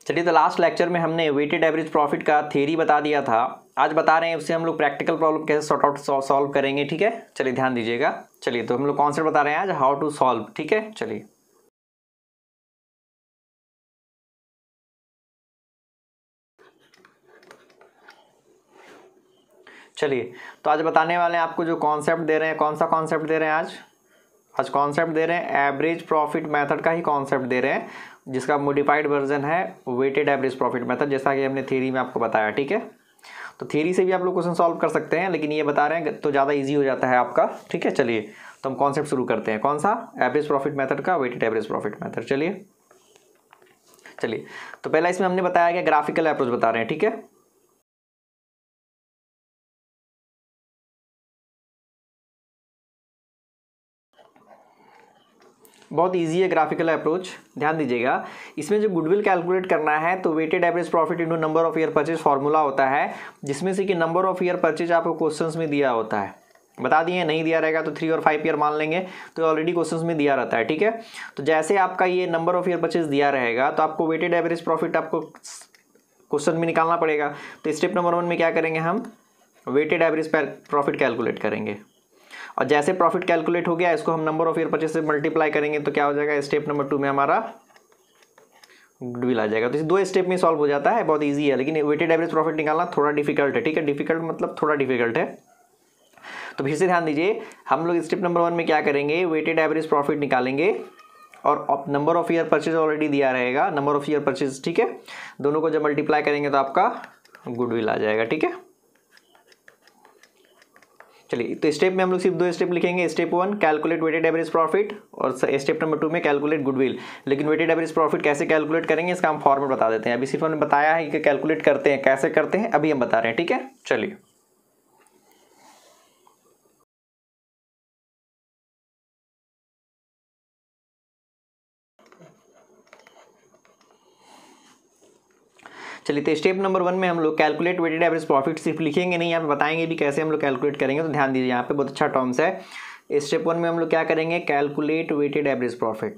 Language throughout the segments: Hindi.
चलिए, तो लास्ट लेक्चर में हमने वेटेड एवरेज प्रॉफिट का थ्योरी बता दिया था। आज बता रहे हैं उससे हम लोग प्रैक्टिकल प्रॉब्लम कैसे सॉर्ट आउट सॉल्व करेंगे। ठीक है, चलिए ध्यान दीजिएगा। चलिए, तो हम लोग कॉन्सेप्ट बता रहे हैं आज, हाउ टू सॉल्व। ठीक है, चलिए चलिए तो आज बताने वाले हैं आपको जो कॉन्सेप्ट दे रहे हैं। कौन सा कॉन्सेप्ट दे रहे हैं आज कॉन्सेप्ट दे रहे हैं एवरेज प्रॉफिट मेथड का ही कॉन्सेप्ट दे रहे हैं, जिसका मॉडिफाइड वर्जन है वेटेड एवरेज प्रॉफिट मेथड, जैसा कि हमने थ्योरी में आपको बताया। ठीक है, तो थ्योरी से भी आप लोग क्वेश्चन सॉल्व कर सकते हैं, लेकिन ये बता रहे हैं तो ज़्यादा इजी हो जाता है आपका। ठीक है, चलिए तो हम कॉन्सेप्ट शुरू करते हैं। कौन सा? एवरेज प्रॉफिट मेथड का वेटेड एवरेज प्रॉफिट मेथड। चलिए तो पहला इसमें हमने बताया कि ग्राफिकल अप्रोच बता रहे हैं। ठीक है, बहुत इजी है ग्राफिकल अप्रोच, ध्यान दीजिएगा। इसमें जो गुडविल कैलकुलेट करना है तो weighted average profit into number of year purchase formula होता है, जिसमें से कि नंबर ऑफ ईयर परचेज आपको क्वेश्चंस में दिया होता है। बता दिए, नहीं दिया रहेगा तो 3 और 5 ईयर मान लेंगे, तो ऑलरेडी क्वेश्चंस में दिया रहता है। ठीक है, तो जैसे आपका ये नंबर ऑफ ईयर परचेज दिया रहेगा तो आपको वेटेड एवरेज प्रॉफिट आपको क्वेश्चन में निकालना पड़ेगा। तो स्टेप नंबर 1 में क्या करेंगे, हम वेटेड एवरेज प्रॉफिट कैलकुलेट करेंगे, और जैसे प्रॉफिट कैलकुलेट हो गया इसको हम नंबर ऑफ ईयर परचेज से मल्टीप्लाई करेंगे तो क्या हो जाएगा, स्टेप नंबर 2 में हमारा गुडविल आ जाएगा। तो इस 2 स्टेप में सॉल्व हो जाता है, बहुत इजी है। लेकिन वेटेड एवरेज प्रॉफिट निकालना थोड़ा डिफिकल्ट है। ठीक है, डिफिकल्ट मतलब थोड़ा डिफिकल्ट है। तो फिर से ध्यान दीजिए, हम लोग स्टेप नंबर 1 में क्या करेंगे, वेटेड एवरेज प्रॉफिट निकालेंगे, और number of year purchase already दिया रहेगा, नंबर ऑफ ईयर परचेज। ठीक है, दोनों को जब मल्टीप्लाई करेंगे तो आपका गुडविल आ जाएगा। ठीक है, चलिए तो स्टेप में हम लोग सिर्फ 2 स्टेप लिखेंगे। Step 1 calculate weighted average profit, और स्टेप नंबर 2 में कैलकुलेट गुडविल। लेकिन वेटेड एवरेज प्रॉफिट कैसे कैलकुलेट करेंगे इसका हम फॉर्मेट बता देते हैं। अभी सिर्फ हमने बताया है कि कैलकुलेट करते हैं, कैसे करते हैं अभी हम बता रहे हैं। ठीक है, चलिए तो स्टेप नंबर 1 में हम लोग कैलकुलेट वेटेड एवरेज प्रॉफिट सिर्फ लिखेंगे नहीं, यहाँ पे बताएंगे भी कैसे हम लोग कैलकुलेट करेंगे। तो ध्यान दीजिए, यहाँ पे बहुत अच्छा टर्म्स है। स्टेप 1 में हम लोग क्या करेंगे, कैलकुलेट वेटेड एवरेज प्रॉफिट।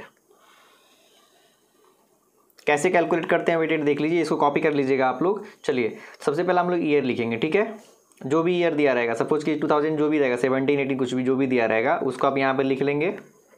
कैसे कैलकुलेट करते हैं वेटेड देख लीजिए, इसको कॉपी कर लीजिएगा आप लोग। चलिए सबसे पहले हम लोग ईयर लिखेंगे। ठीक है, जो भी ईयर दिया रहेगा, सपोज कि 2000 जो भी रहेगा, 17, 18 कुछ भी जो भी दिया रहेगा उसको आप यहाँ पे लिख लेंगे।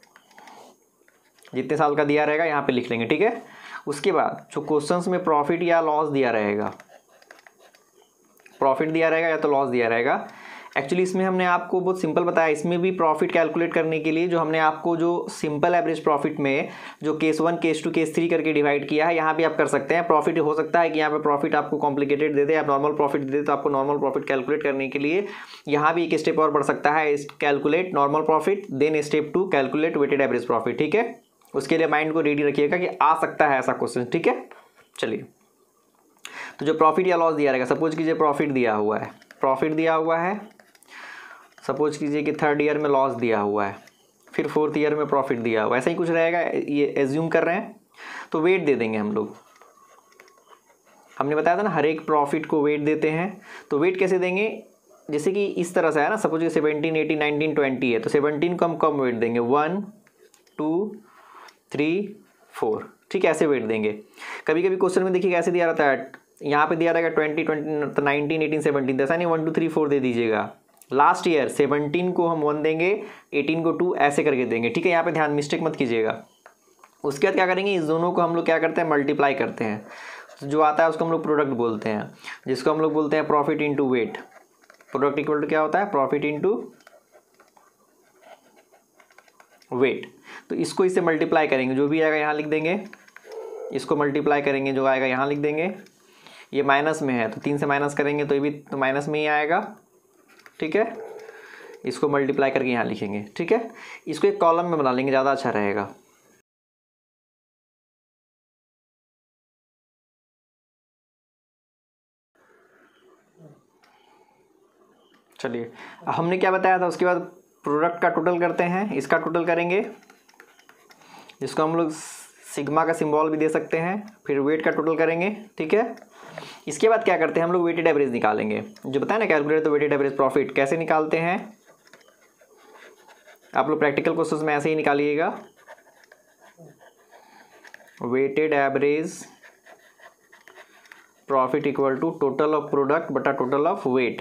जितने साल का दिया रहेगा यहाँ पे लिख लेंगे। ठीक है, उसके बाद जो क्वेश्चंस में प्रॉफिट या लॉस दिया रहेगा, प्रॉफिट दिया रहेगा या तो लॉस दिया रहेगा। एक्चुअली इसमें हमने आपको बहुत सिंपल बताया, इसमें भी प्रॉफिट कैलकुलेट करने के लिए जो हमने आपको जो सिंपल एवरेज प्रॉफिट में जो केस 1 केस 2 केस 3 करके डिवाइड किया है, यहाँ भी आप कर सकते हैं। प्रॉफिट हो सकता है कि यहाँ पे प्रॉफिट आपको कॉम्प्लिकेटेड दे दे, आप नॉर्मल प्रॉफिट दे दे, तो आपको नॉर्मल प्रॉफिट कैलकुलेट करने के लिए यहाँ भी एक स्टेप और बढ़ सकता है, calculate normal profit, then step 2 calculate weighted average profit. ठीक है, उसके लिए माइंड को रेडी रखिएगा कि आ सकता है ऐसा क्वेश्चन। ठीक है, चलिए तो जो प्रॉफिट या लॉस दिया रहेगा, सपोज कीजिए प्रॉफिट दिया हुआ है, प्रॉफिट दिया हुआ है, सपोज कीजिए कि 3rd ईयर में लॉस दिया हुआ है, फिर 4th ईयर में प्रॉफिट दिया हुआ है, ऐसा ही कुछ रहेगा, ये एज्यूम कर रहे हैं। तो वेट दे देंगे हम लोग, हमने बताया था ना हर एक प्रॉफिट को वेट देते हैं। तो वेट कैसे देंगे, जैसे कि इस तरह से है ना, सपोज 17, 18, 19, 20 है, तो 17 को हम कम वेट देंगे, 1, 2, 3, 4। ठीक है, ऐसे वेट देंगे। कभी कभी क्वेश्चन में देखिए कैसे दिया रहता है, यहाँ पे दिया रहेगा 20, 19, 18, 17, ऐसा नहीं 1, 2, 3, 4 दे दीजिएगा। लास्ट ईयर 17 को हम 1 देंगे, 18 को 2, ऐसे करके देंगे। ठीक है, यहाँ पे ध्यान मिस्टेक मत कीजिएगा। उसके बाद क्या करेंगे, इस दोनों को हम लोग क्या करते हैं, मल्टीप्लाई करते हैं। तो जो आता है उसको हम लोग प्रोडक्ट बोलते हैं, जिसको हम लोग बोलते हैं profit into weight. Product equal to क्या होता है, प्रॉफिट इंटू वेट। तो इसको इससे मल्टीप्लाई करेंगे, जो भी आएगा यहाँ लिख देंगे, इसको मल्टीप्लाई करेंगे, जो आएगा यहाँ लिख देंगे। ये माइनस में है तो 3 से माइनस करेंगे तो ये भी तो माइनस में ही आएगा। ठीक है, इसको मल्टीप्लाई करके यहाँ लिखेंगे। ठीक है, इसको एक कॉलम में बना लेंगे, ज़्यादा अच्छा रहेगा। चलिए हमने क्या बताया था, उसके बाद प्रोडक्ट का टोटल करते हैं, इसका टोटल करेंगे, जिसको हम लोग सिग्मा का सिंबल भी दे सकते हैं, फिर वेट का टोटल करेंगे। ठीक है, इसके बाद क्या करते हैं, हम लोग वेटेड एवरेज निकालेंगे। जो बताया ना calculate the weighted average profit, कैसे निकालते हैं आप लोग प्रैक्टिकल क्वेश्चंस में ऐसे ही निकालिएगा। Weighted average profit equal to total of product बटा total of weight.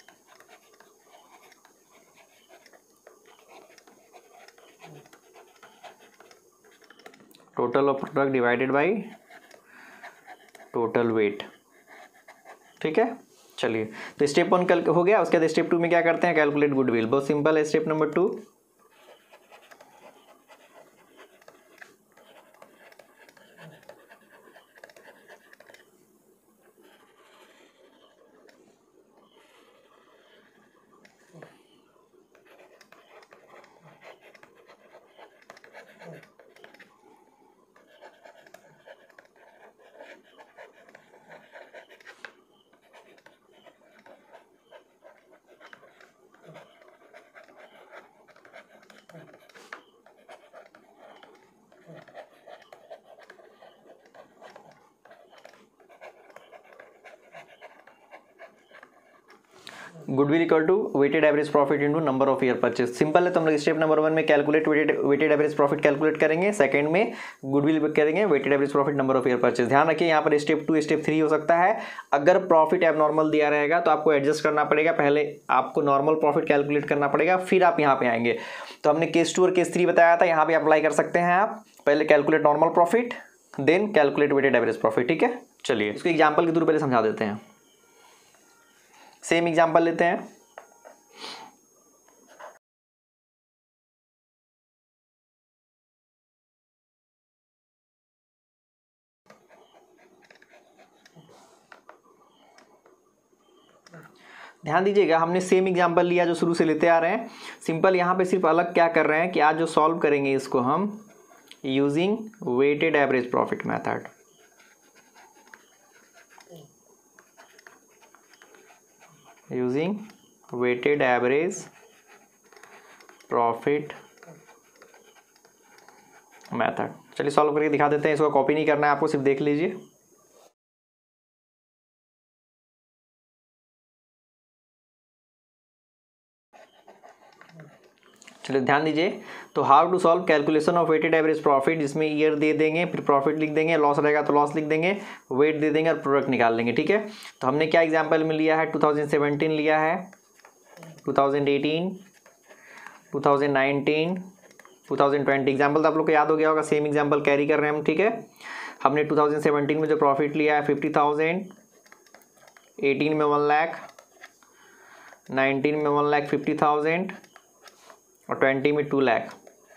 Total of product divided by total weight. ठीक है, चलिए तो स्टेप 1 कल हो गया। उसके बाद स्टेप 2 में क्या करते हैं, कैलकुलेट गुडविल। बहुत सिंपल है step number 2। Goodwill equal to weighted average profit into number of year purchase. Simple है, तो हम लोग स्टेप नंबर 1 में calculate weighted average profit calculate करेंगे, सेकंड में गुडविल करेंगे weighted average profit number of year purchase. ध्यान रखिए यहाँ पर स्टेप 2 स्टेप 3 हो सकता है। अगर प्रॉफिट एबनॉर्मल दिया रहेगा तो आपको एडजस्ट करना पड़ेगा, पहले आपको नॉर्मल प्रॉफिट कैलकुलेट करना पड़ेगा, फिर आप यहाँ पे आएंगे। तो हमने केस 2 और केस 3 बताया था, यहाँ पे अप्लाई कर सकते हैं आप। पहले calculate normal profit, then calculate weighted average profit. ठीक है, चलिए इसको एग्जाम्पल के थ्रू पहले समझा देते हैं। सेम एग्जाम्पल लेते हैं। ध्यान दीजिएगा, हमने सेम एग्जांपल लिया जो शुरू से लेते आ रहे हैं। सिंपल यहाँ पे सिर्फ अलग क्या कर रहे हैं कि आज जो सॉल्व करेंगे इसको हम using weighted average profit method. Using weighted average profit method. चलिए सॉल्व करके दिखा देते हैं। इसको कॉपी नहीं करना है आपको, सिर्फ देख लीजिए। चलिए ध्यान दीजिए, तो how to solve calculation of weighted average profit, जिसमें ईयर दे देंगे, फिर प्रॉफिट लिख देंगे, लॉस रहेगा तो लॉस लिख देंगे, वेट दे देंगे और प्रोडक्ट निकाल लेंगे। ठीक है, तो हमने क्या एग्जांपल में लिया है, 2017 लिया है, 2018, 2019, 2020 एग्जाम्पल तो आप लोग को याद हो गया होगा, सेम एग्जाम्पल कैरी कर रहे हैं हम। ठीक है, हमने 2017 में जो प्रॉफिट लिया है 50,000, 18 में 1 लाख, 19 में 1,50,000 और 20 में 2 लाख।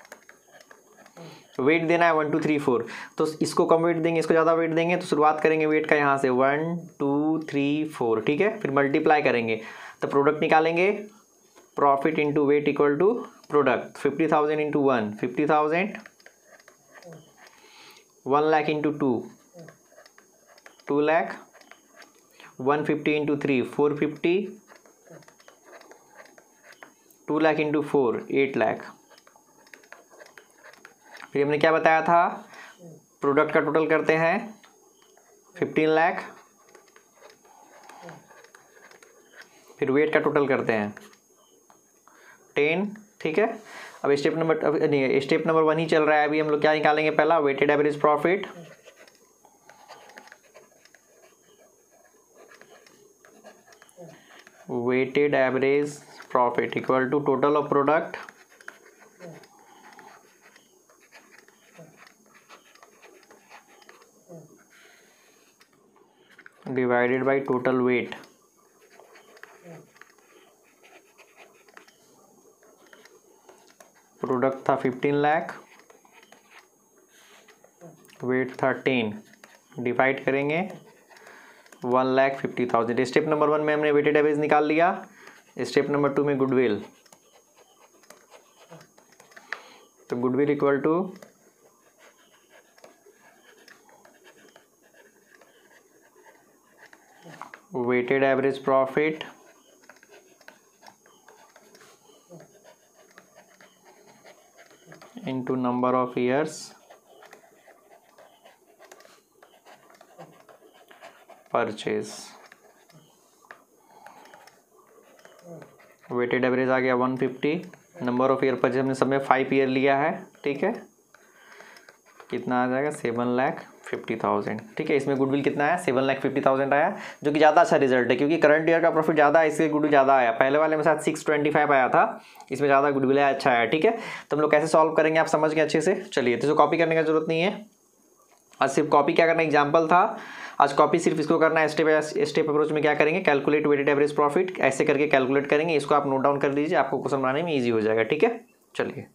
वेट देना है 1 2 3 4, तो इसको कम वेट देंगे, इसको ज़्यादा वेट देंगे, तो शुरुआत करेंगे वेट का यहाँ से 1 2 3 4। ठीक है, फिर मल्टीप्लाई करेंगे तो प्रोडक्ट निकालेंगे। Profit into weight equal to product. 50,000 into 1 50,000, 1 lakh into 2 lakh, 150 into 3 450, 2 lakh into 4 8 lakh. फिर हमने क्या बताया था, प्रोडक्ट का टोटल करते हैं 15 लाख, फिर वेट का टोटल करते हैं 10। ठीक है, अब स्टेप नंबर 1 ही चल रहा है अभी। हम लोग क्या निकालेंगे, पहला weighted average profit, weighted average profit equal to total of product divided by total weight. Product था 15 लाख, वेट था 10, डिवाइड करेंगे 1,50,000। स्टेप नंबर 1 में हमने वेटेड एवरेज निकाल लिया। स्टेप नंबर 2 में गुडविल, तो goodwill equal to weighted average profit into number of years purchase। Weighted average आ गया 150, नंबर ऑफ ईयर परचेज हमने सब में 5 ईयर लिया है। ठीक है, कितना आ जाएगा 7 लाख 50,000, ठीक है। इसमें गुडविल कितना आया, 7,50,000 आया, जो कि ज़्यादा अच्छा रिजल्ट है क्योंकि करंट ईयर का प्रॉफिट ज़्यादा है, इसलिए गुडविल ज़्यादा आया। पहले वाले में साथ 625 आया था, इसमें ज़्यादा गुडविल है, अच्छा आया, ठीक है। तो हम लोग कैसे सॉल्व करेंगे आप समझ गए अच्छे से। चलिए, तो कॉपी करने का जरूरत नहीं है, आज सिर्फ कॉपी क्या करना, एग्जाम्पल था आज कॉपी सिर्फ इसको करना है। स्टेप अप्रोच में क्या करेंगे, कैलकुलेट वेटेड एवरेज प्रॉफिट ऐसे करके कैलकुलेट करेंगे। इसको आप नोट डाउन कर लीजिए, आपको क्वेश्चन बनाने में ईजी हो जाएगा, ठीक है। चलिए,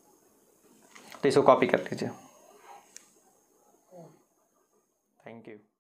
तो इसको कॉपी कर लीजिए। Thank you.